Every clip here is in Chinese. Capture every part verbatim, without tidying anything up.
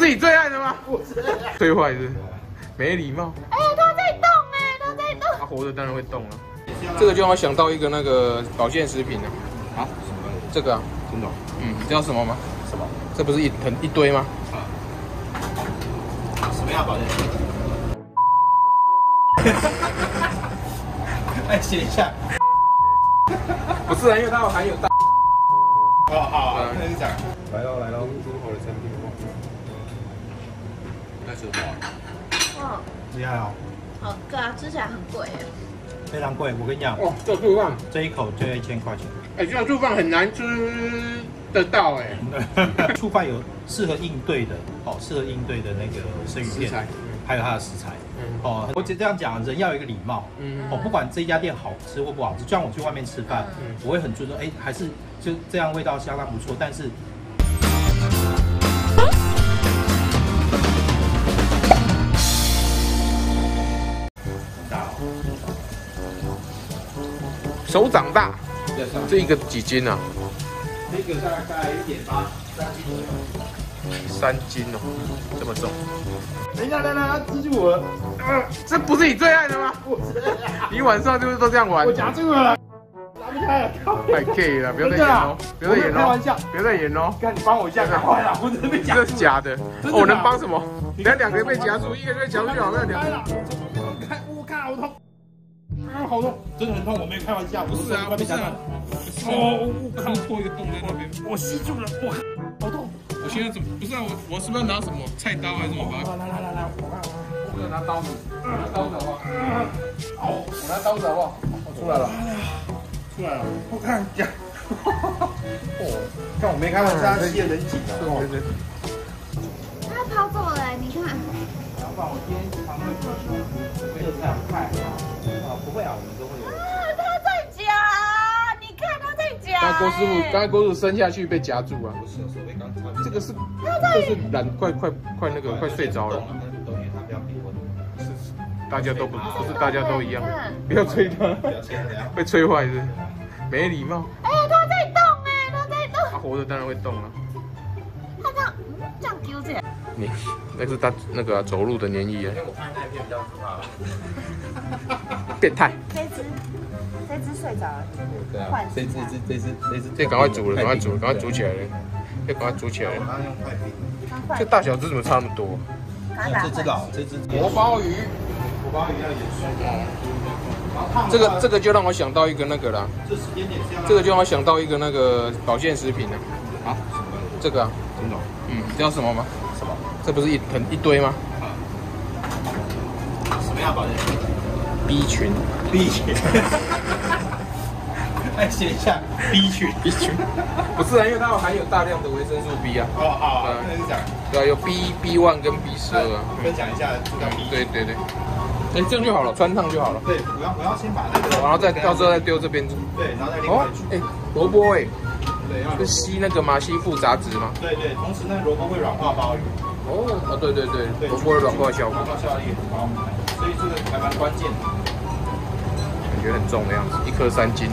是你最爱的吗？不是，最坏是没礼貌。 哎，它在动哎，它在动。 它活着当然会动了。这个就让我想到一个那个保健食品了。啊？这个啊，真的？嗯，你知道什么吗？什么？这不是一很一堆吗？啊。 什么样保健食品？哎，写一下。 不是啊，因为它有含有大。 哦，好，那就讲。 来喽来喽，猪头的产品。 那是什么？ 哦， 厉害哦。 好，对啊，吃起来很贵耶。 非常贵，我跟你讲。 哦，这猪饭， 这一口就要一千块钱。 哎，这猪饭很难吃得到哎。 醋饭有适合应对的，哦，适合应对的那个生鱼片，还有它的食材。嗯，哦，我只这样讲，人要有一个礼貌。嗯，哦，不管这家店好吃或不好吃，就像我去外面吃饭，嗯，我会很尊重，哎，还是就这样味道相当不错，但是。 手掌大，这一个几斤啊？ 这个大概一点八，三斤左右。 三斤哦，这么重。 等一下，等一下，他吃住我了。 呃，这不是你最爱的吗？不是。你晚上就是都这样玩。 我夹住了，拿不开了。 太 K 了，不要再演哦，不要再演哦，开玩笑，不要再演哦。 看你帮我一下，赶快啦！我真的被夹住。 这是假的。我能帮什么？等下两个人被夹住，一个人被夹住就好了。两个。 看，我看好痛。啊，好痛，真的很痛，我没有开玩笑。不是啊，不是啊。哦，我靠，破一个洞在那边，我吸住了，哇，好痛！ 我现在怎么不是啊？我我是不是要拿什么菜刀还是什么？ 来来来来来，我看， 我要拿刀子，拿刀子好不好？好，我拿刀子好不好？我出来了， 出来了，我看讲，哦，看我没开玩笑，吸得人紧了，哦。 它跑走了，你看。 老板，我今天常会做出热菜菜啊，不会啊，我们都会有。 啊，它在夹，你看它在夹。 刚才郭师傅，刚才郭师傅伸下去被夹住啊。 不是，手被刚插。 这个是，这是懒，快快快那个快睡着了。是，大家都不不是大家都一样，不要催他，会催坏是，没礼貌。 哎，它在动哎，它在动。 它活着当然会动了。 它这样，嗯，这样丢起来。 你那是他那个、啊、走路的黏液啊。 我看那一片比较可怕了。 变态。 这只，这只睡着了。 对啊。这只这这只这只。 这赶快煮了，赶快煮，赶快煮起来了，要赶快煮起来了。这大小只怎么差那么多？ 这只老，这只活鲍鱼。 活鲍鱼要盐水。 这个这个就让我想到一个那个啦。 这时间点是要。 这个就让我想到一个那个保健食品了。 啊？ 这个啊。 真的？ 嗯，你知道什么吗？ 什么？ 这不是一很一堆吗？ 啊。什么样保健食品 ？B 群。 B 群。来写一下 B 群。 B 群。不是啊，因为它含有大量的维生素 B 啊。 哦，好，那你讲。 对啊，有 B B 一 跟 B 十二啊。 分享一下这个 B。 对对对。哎，这样就好了，穿烫就好了。 对，我要我要先把那个， 然后再到时候再丢这边。 对，然后再另外煮。 哎，萝卜哎。 对， 是吸那个嘛，吸附杂质嘛。 对对，同时那萝卜会软化鲍鱼。 哦哦，对对对，萝卜的软化效果， 软化效力很高，所以这个还蛮关键的。 感觉很重的样子，一颗三斤。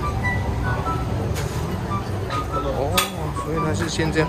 哦，所以它是先这样。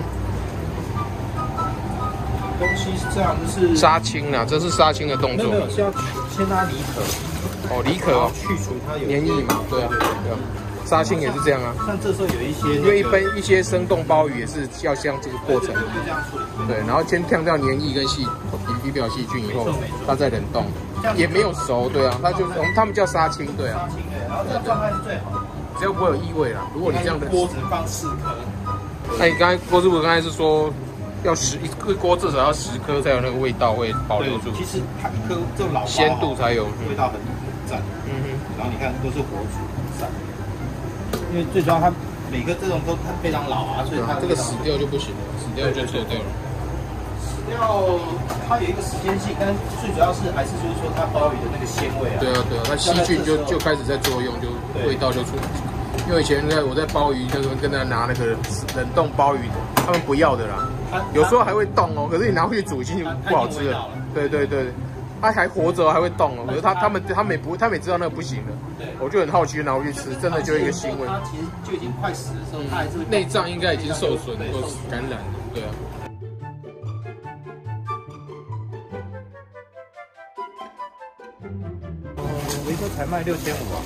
东西是这样，就是杀青啊，这是杀青的动作。 没有，是要先拉离壳。 哦，离壳哦， 去除它有黏液嘛，对啊，对啊。杀青也是这样啊， 像这时候有一些， 因为一般一些生冻鲍鱼也是要像这个过程，对，然后先跳掉黏液跟细皮表细菌以后，它再冷冻，也没有熟，对啊，它就我们他们叫杀青，对啊， 杀青对，然后这个状态是最好的， 只要不会有异味啦。如果你这样的锅只能放四颗， 那你刚才郭师傅刚才是说要十一个锅至少要十颗才有那个味道会保留住， 其实它一颗这种老鲜度才有味道很赞，嗯哼，然后你看都是活煮散。因为最主要它每个这种都它非常老啊，所以它这个死掉就不行了，死掉就臭掉了。 死掉它有一个时间性，但最主要是还是就是说它鲍鱼的那个鲜味啊。 对啊对啊，它细菌就就开始在作用，就味道就出。因为以前在我在鲍鱼那个跟他拿那个冷冻鲍鱼的，他们不要的啦，有时候还会动哦，可是你拿回去煮已经不好吃了。对对对。它还活着还会动哦，可是它他们他们也不他们也知道那个不行了，我就很好奇拿回去吃，真的就一个腥味。 它其实就已经快死的时候，它还是内脏应该已经受损或感染了，对啊。 卖六千五啊。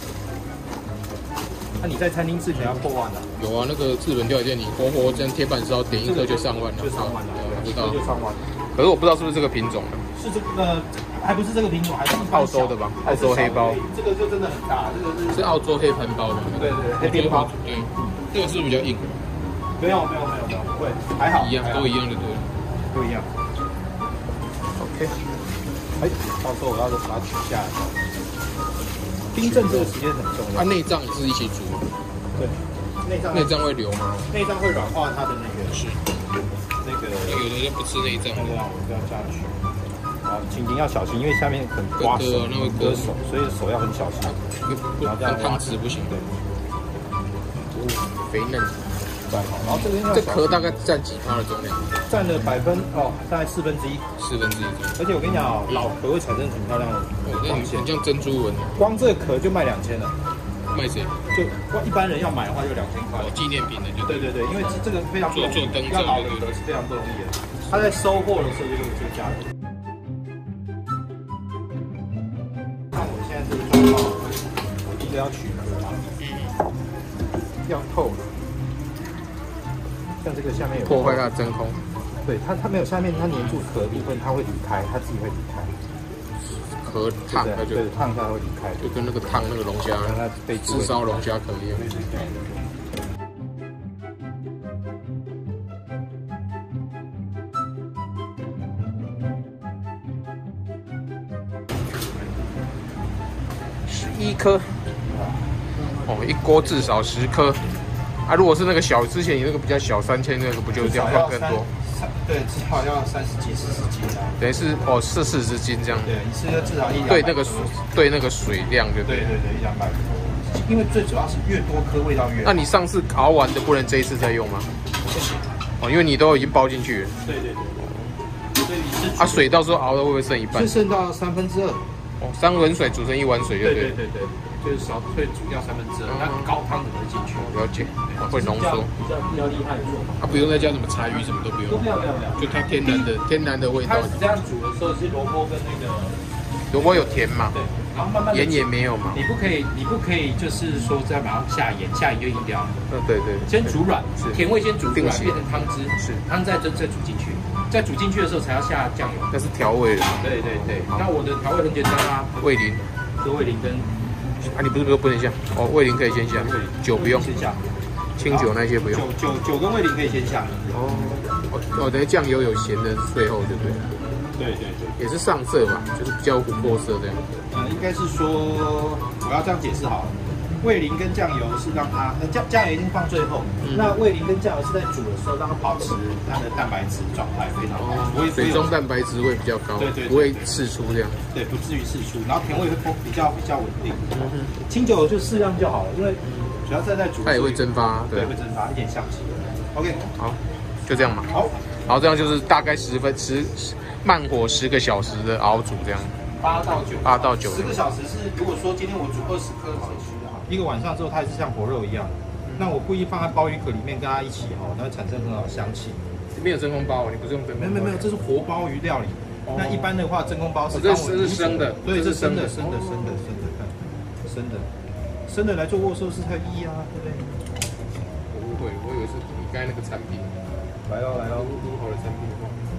那、啊、你在餐厅吃起来要破万的、啊？ 有啊，那个日本料理店，你活活这样铁板烧点一颗就上万了， 就上万了， 我知道， 就上万。 可是我不知道是不是这个品种的， 是这个呃，还不是这个品种，还是澳洲的吧？澳洲黑包， 这个就真的很大，这个是是澳洲黑盘包的， 对对，黑边包， 对，这个是比较硬。 没有没有没有没有，不会，还好， 一样都一样的对， 都一样。OK， 哎，到时候我要把它取下来。冰镇这个时间很重要。 它内脏也是一起煮。 对，内脏内脏会流吗？ 内脏会软化它的那个是那个。 有的人不吃内脏。 那我就要下去。好，请您要小心，因为下面很刮手， 那会割手，所以手要很小心。 然后这样汤匙不行。对。肥嫩。 对，好，然后这个这壳大概占几趴的重量？ 占了百分哦，大概四分之一。 四分之一。 而且我跟你讲哦，老壳会产生很漂亮的光线， 很像珍珠纹。 光这个壳就卖两千了。 卖谁？ 就一般人要买的话就两千块。 哦，纪念品的就。 对对对，因为这个非常做做灯要老的壳是非常不容易的。他在收货的时候就有这个价格。看我现在这个状况，我第一个要取壳嘛，嗯，要透的。像这个下面有破坏它的真空， 对它它没有下面它粘住壳的部分，它会离开，它自己会离开。 壳烫它就对烫它会离开， 就跟那个烫那个龙虾，它被炙烧龙虾壳一样。十一颗，哦，一锅至少十颗。啊，如果是那个小，之前你那个比较小，三千那个不就是这样放更多？ 对，至少要三十斤、四十斤这样。 等于是哦，是四十斤这样。 对，一次要至少一两。 对那个水，对那个水量就对。 对对对，一两百多。因为最主要是越多颗味道越好。 那你上次熬完的不能这一次再用吗？ 不行。 哦，因为你都已经包进去了。 对对对。所以你是。 啊，水到时候熬的会不会剩一半？ 是剩到三分之二。 哦，三轮水煮成一碗水就对。 对对对对。就是少会煮掉三分之二，那高汤怎么会进去？ 了解，会浓缩， 比较比较厉害的做法。 啊，不用再加什么柴鱼，什么都不用。 都不要不要不要， 就它天然的天然的味道。 开始这样煮的时候是萝卜跟那个萝卜有甜嘛？ 对，然后慢慢盐也没有嘛。 你不可以，你不可以就是说再马上下盐，下盐就硬掉了。 嗯，对对。 先煮软， 是甜味先煮软，变成汤汁， 是汤再再再煮进去，在煮进去的时候才要下酱油。 那是调味的。 对对对，那我的调味很简单啊， 味淋， 是味淋跟。 啊，你不是说不能下？哦，味淋可以先下，酒不用。 先下， 清酒那些不用。 酒酒酒跟味淋可以先下。 哦，哦，等于酱油有咸的最后就对了。 对对对， 也是上色嘛，就是比较琥珀色这样。 呃，应该是说我要这样解释好了。味淋跟酱油是让它，呃酱酱油一定放最后，嗯、那味淋跟酱油是在煮的时候让它保持它的蛋白质状态非常好，不会水中蛋白质会比较高， 对 对, 对， 不会释出这样， 对，不至于释出，然后甜味会比较比较稳定。嗯哼，清酒就适量就好了，因为主要在在煮， 它也会蒸发，对， 对会蒸发一点香气。OK， 好，就这样嘛。 好， 然后这样就是大概十分十慢火十个小时的熬煮这样。 八到九， 八到九， 十个小时是如果说今天我煮二十颗好了。一个晚上之后，它还是像活肉一样。嗯、那我故意放在鲍鱼壳里面跟它一起哈，它会产生很好的香气。 没有真空包，你不是用真空包？ 没有没有没有，这是活鲍鱼料理。哦、那一般的话，真空包是这是生的， 对，这是生的，生的，生的，生的，看，生的，生的来做握寿司才有意义啊，对不对？ 我误会，我以为是你刚才那个产品。 来喽来喽， 卤好的产品。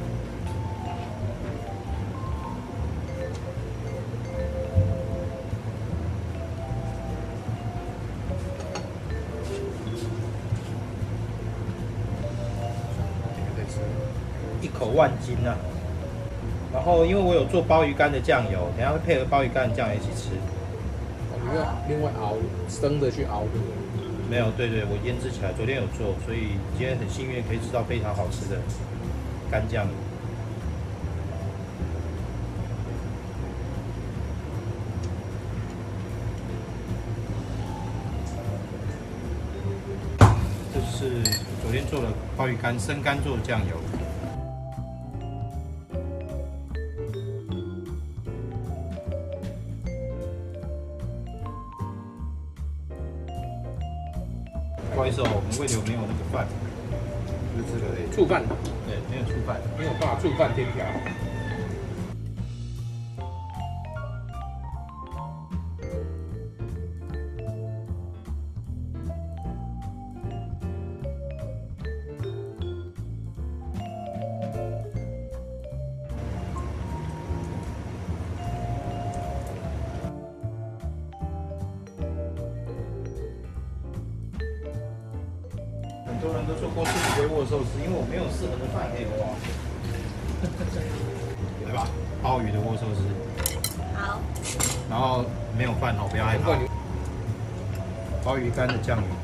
一口万金啊！然后因为我有做鲍鱼干的酱油，等下会配合鲍鱼干的酱油一起吃。 哦，你要另外熬生的去熬对不对？ 没有，对对，我腌制起来，昨天有做，所以今天很幸运可以吃到非常好吃的干酱油。这是昨天做的鲍鱼干生干做的酱油。不好意思哦，我们胃里没有那个饭，就是这个而已。 醋饭， 对，没有醋饭， 没有办法醋饭天条。 很多人都说锅吃不会握寿司，因为我没有适合的饭可以握。来吧，鲍鱼的握寿司。 好。 然后没有饭哦，不要害怕。鲍鱼干的酱油。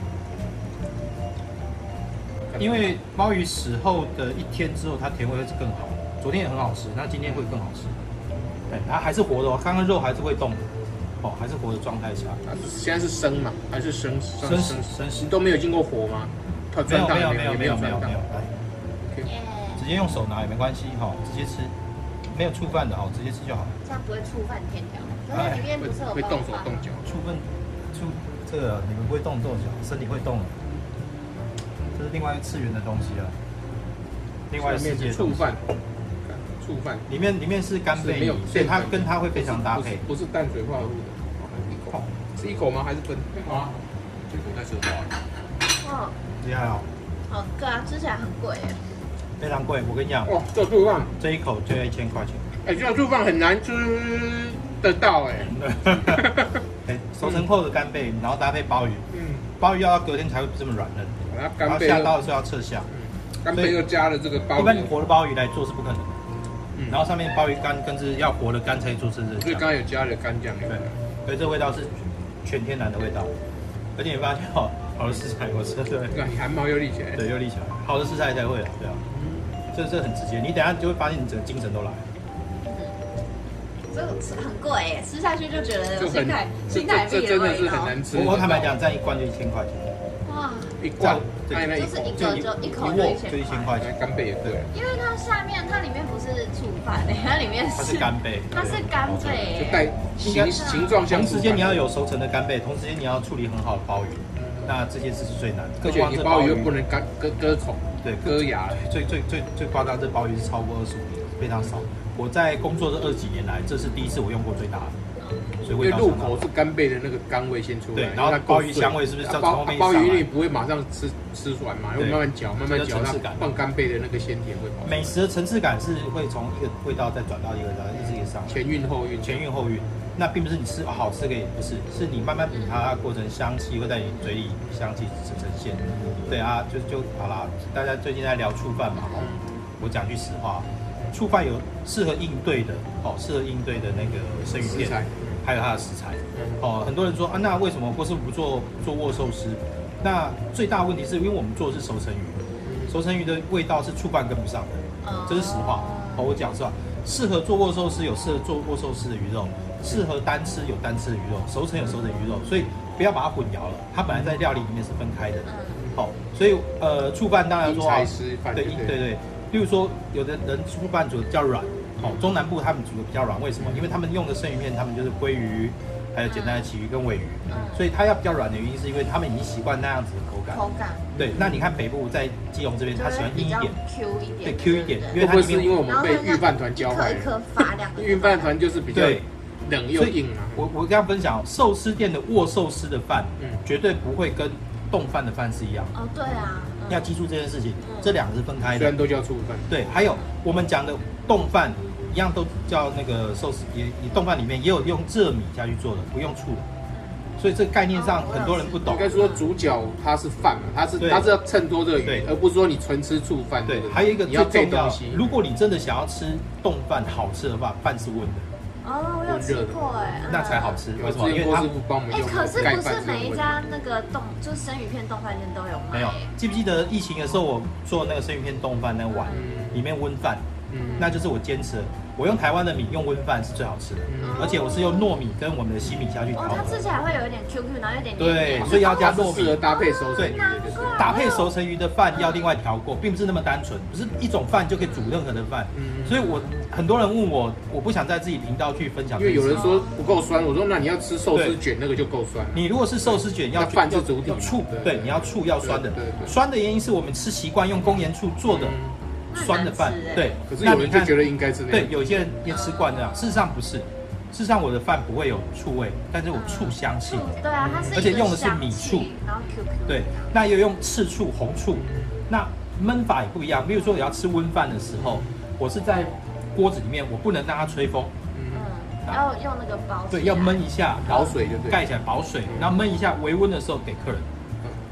因为鲍鱼死后的一天之后，它甜味会更好。昨天也很好吃，那今天会更好吃。对，它还是活的哦，刚刚肉还是会动的。哦，还是活的状态下。 现在是生嘛，还是生生生生食？ 你都没有经过火吗？它没有没有没有没有没有没有。 来， 直接用手拿也没关系哈，直接吃。没有触犯的哦，直接吃就好。 这样不会触犯天条。可是里面不是有会动手动脚。 触犯触这个你们不会动动脚，身体会动的。这是另外一个次元的东西了。另外世界触犯。触犯里面里面是干贝鱼，所以它跟它会非常搭配。 不是淡水化合物的，一口是一口吗？还是分？啊，一口在舌头。 哇， 厉害哦！ 好，对啊，吃起来很贵耶。 非常贵，我跟你讲。 哇，这触犯这一口就要一千块钱。 哎，这触犯很难吃得到哎。 哎，熟成后的干贝，然后搭配鲍鱼。嗯。鲍鱼要到隔天才会这么软嫩。然后下刀的时候要撤下。 干贝又加了这个鲍鱼。 一般你活的鲍鱼来做是不可能的。然后上面鲍鱼干更是要活的干才做成这。 所以刚刚有加了干酱。 对。所以这味道是全天然的味道。而且你发现哦，好的食材我吃对。 你汗毛又立起来。 对，又立起来。好的食材才会啊，对啊。这这很直接，你等下就会发现你整个精神都来了。 这个吃很贵耶，吃下去就觉得有心态心态这真的是很难吃。 我坦白讲，这样一罐就一千块钱。 哇！ 一罐， 对，就是一个就一口就一千块钱。 干贝也对。 因为它下面它里面不是醋饭诶，它里面是它是干贝， 它是干贝， 就带形形状相。 同时间你要有熟成的干贝，同时间你要处理很好的鲍鱼，那这件事是最难的。 而且你鲍鱼又不能割割割口。 对， 割牙， 最最最最夸张，这鲍鱼是超过二十五年，非常少。我在工作这二十几年来，这是第一次我用过最大的，所以味道。因为入口是干贝的那个甘味先出来， 对，然后鲍鱼香味是不是从后面？ 鲍鱼你不会马上吃吃完嘛，要慢慢嚼，慢慢嚼，它放干贝的那个鲜甜会跑。 美食的层次感是会从一个味道再转到一个味道，一直一直上。 前韵后韵， 前韵后韵。那并不是你吃好吃个也不是，是你慢慢品它过程，香气会在你嘴里香气呈现。对啊，就就好啦。大家最近在聊触犯嘛，哦，我讲句实话，触犯有适合应对的，哦，适合应对的那个生鱼片，还有它的食材。哦，很多人说啊，那为什么郭师傅不做不做握寿司？那最大的问题是因为我们做的是熟成鱼，熟成鱼的味道是触犯跟不上的，这是实话。哦，我讲实话，适合做握寿司有适合做握寿司的鱼肉。适合单吃有单吃的鱼肉，熟成有熟成鱼肉，所以不要把它混淆了。它本来在料理里面是分开的。好，所以呃，触犯当然说对对对，例如说有的人触犯煮的比较软，哦，中南部他们煮的比较软，为什么？因为他们用的生鱼片，他们就是鲑鱼，还有简单的旗鱼跟尾鱼，所以它要比较软的原因是因为他们已经习惯那样子的口感。 口感。对， 那你看北部在基隆这边，他喜欢硬一点 ，Q 一点， 对 Q 一点， 因为它里面因为我们被御饭团教坏了， 一颗发亮。 御饭团就是比较。冷又硬啊！ 我我跟他分享，寿司店的握寿司的饭，嗯，绝对不会跟冻饭的饭是一样。 哦，对啊， 要记住这件事情，这两个是分开的。 虽然都叫醋饭， 对，还有我们讲的冻饭一样，都叫那个寿司，也也冻饭里面也有用蔗米下去做的，不用醋的。所以这个概念上很多人不懂。 应该说主角它是饭嘛，它是它是要衬托这个鱼，而不是说你纯吃醋饭。 对，还有一个最重要，如果你真的想要吃冻饭好吃的话，饭是温的。 哦，我有吃过哎， 那才好吃。为什么？ 因为他师傅帮我们用。 哎，可是不是每一家那个冻，就是生鱼片冻饭店都有卖。 没有，记不记得疫情的时候，我做那个生鱼片冻饭那碗，里面温饭，那就是我坚持的。我用台湾的米，用温饭是最好吃的，而且我是用糯米跟我们的西米下去调。 哦，它吃起来会有一点 Q Q， 然后有点对，所以要加糯米， 适合搭配熟成鱼。 搭配熟成鱼的饭要另外调过，并不是那么单纯，不是一种饭就可以煮任何的饭。所以我很多人问我，我不想在自己频道去分享， 因为有人说不够酸，我说那你要吃寿司卷那个就够酸。 你如果是寿司卷，要饭是主体， 醋，对，你要醋要酸的。酸的原因是我们吃习惯用工盐醋做的。酸的饭，对， 可是有人就觉得应该是那样， 对，有些人也吃惯这样，事实上不是，事实上我的饭不会有醋味，但是我醋香气， 对啊，它是， 而且用的是米醋， 然后 Q Q， 对，那也有用赤醋、红醋，那焖法也不一样，比如说我要吃温饭的时候，我是在锅子里面，我不能让它吹风， 嗯，要用那个包， 对，要焖一下， 保水就对， 盖起来保水，然后焖一下，微温的时候给客人。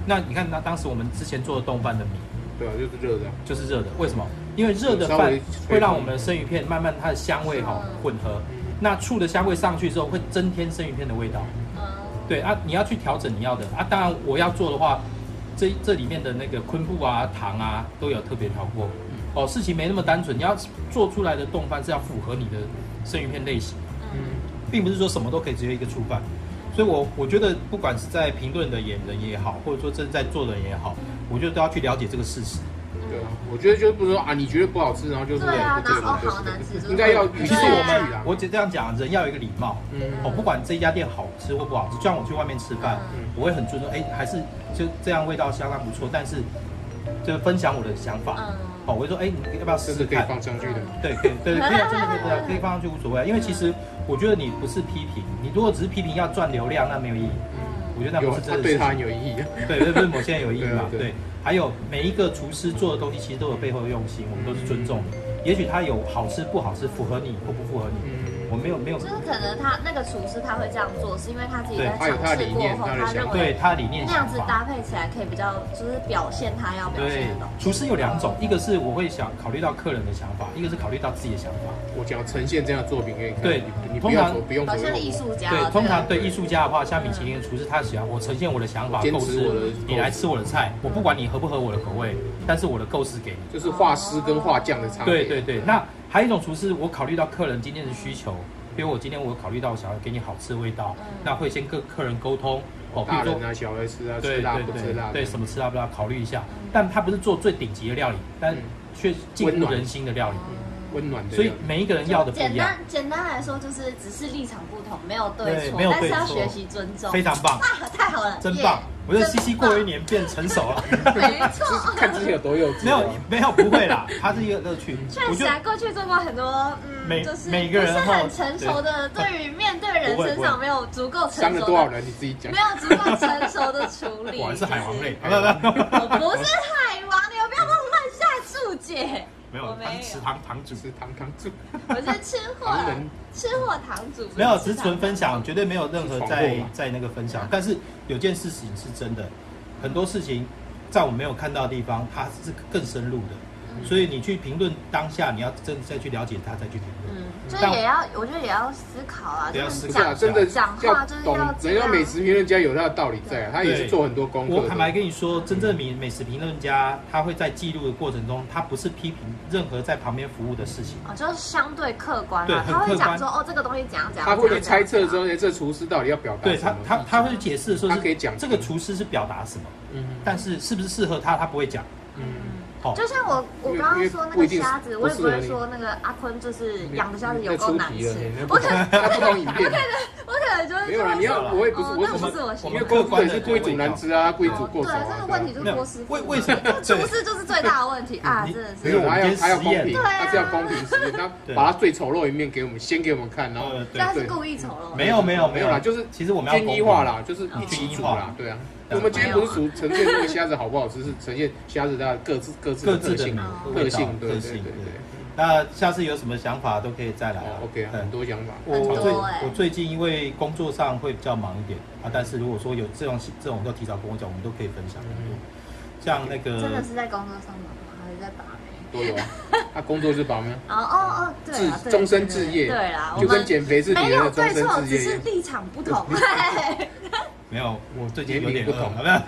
那你看，那当时我们之前做的冻饭的米， 对啊，就是热的， 就是热的。为什么？因为热的饭会让我们的生鱼片慢慢它的香味哈混合，那醋的香味上去之后，会增添生鱼片的味道。对啊，你要去调整你要的啊。当然我要做的话，这这里面的那个昆布啊、糖啊都有特别调过。哦，事情没那么单纯，你要做出来的冻饭是要符合你的生鱼片类型，嗯，并不是说什么都可以直接一个醋饭。所以我我觉得不管是在评论的演人也好，或者说正在做的人也好，我觉得都要去了解这个事实。 对啊，我觉得就是不是说啊，你觉得不好吃，然后就是对啊，然后好难吃， 应该要。 其实我们我只这样讲，人要有一个礼貌。嗯，哦，不管这家店好吃或不好吃，就像我去外面吃饭，我会很尊重，哎，还是就这样味道相当不错，但是就分享我的想法。哦，我会说，哎，你要不要试试看？ 可以放上去的。 对，可以，对，可以，真的可以，可以放上去无所谓。因为其实我觉得你不是批评，你如果只是批评要赚流量，那没有意义。我觉得那不是真的。 对他很有意义。 对，对，对，某些人有意义嘛。对。还有每一个厨师做的东西，其实都有背后的用心，我们都是尊重的。也许他有好吃不好吃，符合你或不符合你，我没有没有。 就是可能他那个厨师他会这样做，是因为他自己在尝试过后，他认为对他的理念那样子搭配起来可以比较，就是表现他要表现的东西。 厨师有两种，一个是我会想考虑到客人的想法，一个是考虑到自己的想法。 我想要呈现这样的作品给你看。 对， 你通常不用好像艺术家。 对，通常对艺术家的话，像米其林的厨师，他喜欢我呈现我的想法，构思，你来吃我的菜，我不管你合不合我的口味。但是我的构思给你， 就是画师跟画匠的差别。 对对对，那还有一种厨师，我考虑到客人今天的需求，比如我今天我考虑到我想要给你好吃的味道，嗯、那会先跟客人沟通。 哦，大人啊，小孩吃啊，吃辣不吃辣， 对什么吃辣不辣，考虑一下。但他不是做最顶级的料理，但却进入人心的料理。 温暖的， 所以每一个人要的不一样。 简单简单来说，就是只是立场不同，没有对错，但是要学习尊重。 非常棒， 啊，太好了， 真棒！我觉得西西过一年变成熟了， 没错。 看之前有多幼稚， 没有没有不会啦，它是一个乐趣。 确实啊，过去做过很多，嗯，就是每个人不是很成熟的，对于面对人身上没有足够成熟的， 伤了多少人你自己讲， 没有足够成熟的处理。 果然是海王类， 我不是海王，你们不要帮我乱下注解。 没有，他是吃堂堂主， 吃堂堂主。 我是吃货，吃货堂主。 没有，只是纯分享，绝对没有任何在在那个分享。但是有件事情是真的，很多事情在我没有看到的地方，它是更深入的。所以你去评论当下，你要真再去了解它，再去评论。 嗯，就是也要，我觉得也要思考啊， 也要思考， 真的讲话就是要人家美食评论家有他的道理在啊，他也是做很多功课。 我坦白跟你说，真正美美食评论家，他会在记录的过程中，他不是批评任何在旁边服务的事情。 哦，就是相对客观， 对， 他会讲说哦，这个东西怎样怎样。 他会去猜测说，哎，这厨师到底要表达对他，他他会解释说， 他可以讲这个厨师是表达什么，嗯，但是是不是适合他，他不会讲，嗯。 就像我我刚刚说那个虾子，我也不会说那个阿坤就是养的虾子有够难吃。 我可能不同影片， 我可能我可能就是没有啦，你要我也不是我不是我喜欢， 因为锅粉是故意煮难吃啊，故意煮过熟。 对，这个问题就是锅师傅。 为为什么厨师就是最大的问题啊？真的是。 没有，他要他要公平， 对他是要公平实验，他把他最丑陋一面给我们，先给我们看，然后他是故意丑陋。 没有没有没有啦，就是其实我们要均一化啦，就是一起煮啦，对啊。我们今天不是属呈现这个虾子好不好吃，是呈现虾子它的各自各自的特性，特性，对对对对。 那下次有什么想法都可以再来啊。 OK， 很多想法。 我最我最近因为工作上会比较忙一点啊，但是如果说有这种这种都提早跟我讲，我们都可以分享。像那个真的是在工作上忙吗？还是在把妹？ 都有啊。他工作是把妹。 哦哦哦，对啊， 终身置业。 对啦， 就跟减肥是别人的终身置业， 只是立场不同。 没有，我最近有点不同，没有，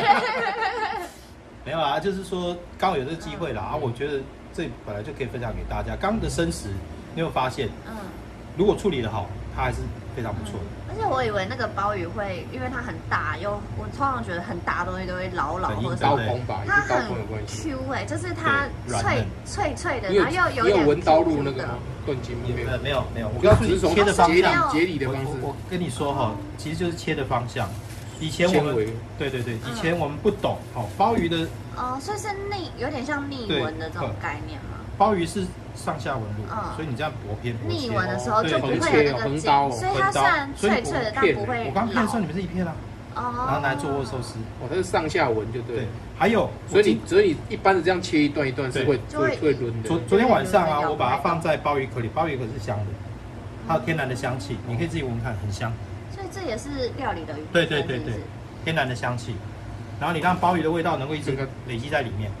没有啊，就是说刚好有这个机会啦，啊，我觉得这本来就可以分享给大家。刚刚的生食，你有发现，嗯，如果处理的好，它还是非常不错的。 而且我以为那个鲍鱼会，因为它很大，又我通常觉得很大的东西都会老老或者刀锋吧， 它很 Q 哎，就是它脆脆脆的，然后又有点文刀路那个炖筋没有？ 没有没有，我告诉你切的方向， 节理的方式。 我跟你说哈，其实就是切的方向。以前我们对对对，以前我们不懂哦，鲍鱼的哦，所以是逆，有点像逆纹的这种概念吗？ 鲍鱼是上下纹路，所以你这样薄片逆纹的时候就不会有那个筋，所以它虽然脆脆的，但不会。 我刚片的时候你们是一片啊，然后拿来做握寿司， 哦，它是上下纹就对。 还有， 所以你所以你一般的这样切一段一段是会会会抡的。 昨昨天晚上啊，我把它放在鲍鱼壳里，鲍鱼壳是香的，它有天然的香气，你可以自己闻看，很香。 所以这也是料理的， 对对对对，天然的香气。 然后你让鲍鱼的味道能够一直累积在里面。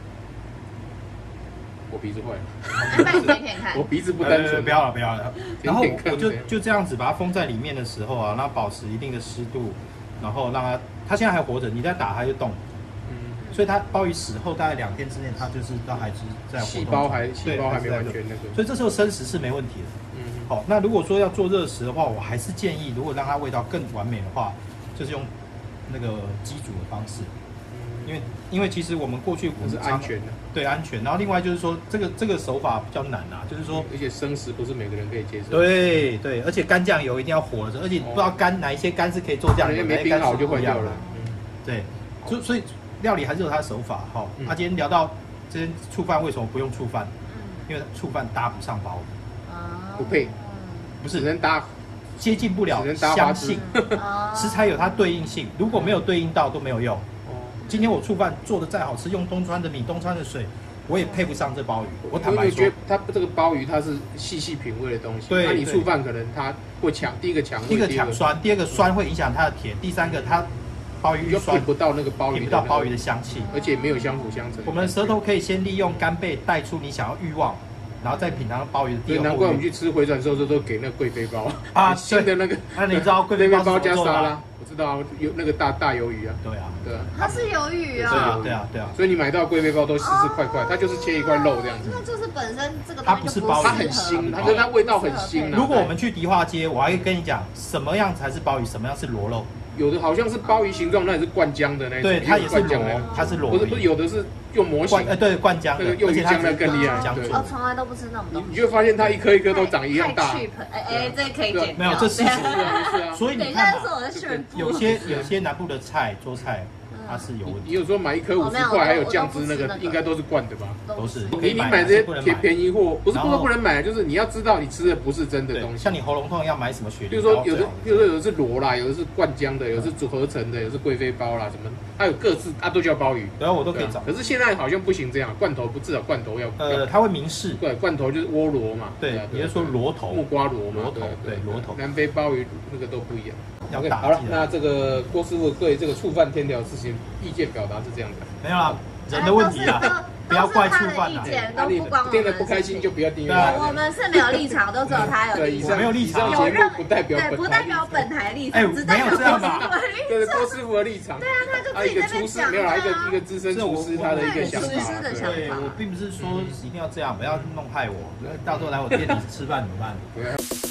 我鼻子坏了，那你舔舔看。 我鼻子不单纯， 不要了不要了。然后我就就这样子把它封在里面的时候啊，让它保持一定的湿度，然后让它它现在还活着，你再打它就动。嗯。所以它鲍鱼死后大概两天之内，它就是它还是在活动。 细胞还细胞还没完全那个。 所以这时候生食是没问题的。嗯。好，那如果说要做热食的话，我还是建议，如果让它味道更完美的话，就是用那个机煮的方式。因为因为其实我们过去我是安全的， 对安全。然后另外就是说，这个这个手法比较难啊，就是说， 而且生食不是每个人可以接受。 对对，而且干酱油一定要活着，而且不知道干哪一些干是可以做酱油， 没冰好就坏掉了。 对，所所以料理还是有它的手法哈。那今天聊到这些醋饭为什么不用醋饭？因为醋饭搭不上鲍鱼， 不配， 不是只能搭。 接近不了相性，食材有它对应性，如果没有对应到都没有用。今天我醋饭做的再好吃，用东川的米、东川的水，我也配不上这鲍鱼。我坦白说， 觉得它这个鲍鱼它是细细品味的东西。对，那你醋饭可能它会抢第一个抢味， 第一个抢酸，第二个酸会影响它的甜，第三个它鲍鱼酸品不到那个鲍鱼， 品不到鲍鱼的香气， 而且没有相辅相成。 我们的舌头可以先利用干贝带出你想要欲望，然后再品尝鲍鱼的第二口。 难怪我们去吃回转寿司都给那个贵妃包啊， 新的那个。 那你知道贵妃包加沙拉？我知道有那个大大鱿鱼啊。 对啊， 对啊，它是鱿鱼啊。 对啊，对啊，对啊。 所以你买到贵妃包都丝丝块块，它就是切一块肉这样子。 那就是本身这个它不是鲍鱼， 它很腥，它它味道很腥。 如果我们去迪化街，我还会跟你讲什么样才是鲍鱼，什么样是螺肉。 有的好像是鲍鱼形状，那也是灌浆的那种。 对，它也是螺，它是螺。 不是不是，有的是用模型。 呃，对，灌浆的， 而且它更厉害。 我从来都不吃那种东西。 你就会发现它一颗一颗都长一样大。 太 cheap， 哎哎，这可以剪掉。 没有，这事实是啊。 所以你看嘛，有些有些南部的菜桌菜。它是有问题。 你有时候买一颗五十块，还有酱汁那个，应该都是灌的吧？ 都是。 你你买这些便便宜货，不是不是不能买，就是你要知道你吃的不是真的东西。 像你喉咙痛要买什么雪梨？ 比如说有的，比如说有的是螺啦，有的是灌浆的，有的是组合成的，有的是贵妃包啦，什么，它有各自啊都叫鲍鱼。 对啊，我都可以找。 可是现在好像不行这样，罐头不至少罐头要。 呃，它会明示。 对，罐头就是涡螺嘛。 对，也就是说螺头。 木瓜螺嘛。 螺头，对，螺头。 南非鲍鱼那个都不一样。OK， 好了，那这个郭师傅对这个醋饭天条事情意见表达是这样的。 没有啦，人的问题啦，不要怪醋饭啦。 都不光我们。听得不开心就不要订阅。 我们是没有立场，都只有他有立场。 没有立场， 节目不代表对，不代表本台立场。 哎，没有这样吧？ 对，郭师傅的立场。 对啊，他就自己在那边讲。 没有啦，一个一个资深厨师他的一个想法。 对，我并不是说一定要这样，不要弄害我。到时候来我店里吃饭怎么办？